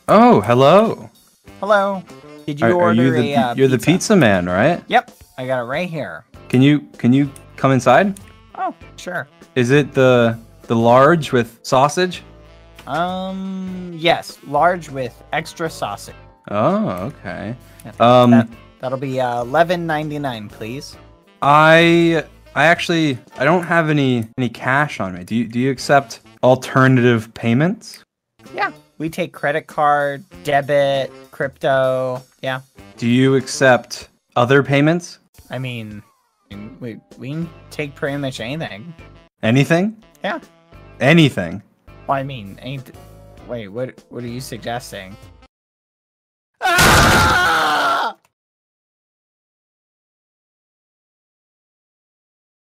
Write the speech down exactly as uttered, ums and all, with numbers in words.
Oh, hello. Hello. Did you Are, are order you the a uh, you're pizza? the pizza man, right? Yep, I got it right here. Can you can you come inside? Oh, sure. Is it the the large with sausage? Um, yes, large with extra sausage. Oh, okay. Yeah, Um, that, that'll be uh, eleven ninety-nine, please. I I actually I don't have any any cash on me. Do you do you accept alternative payments? Yeah, we take credit card, debit, crypto. Yeah, Do you accept other payments? I mean, we we can take pretty much anything. Anything? Yeah. Anything? Well, I mean, ain't. Wait, what? What are you suggesting?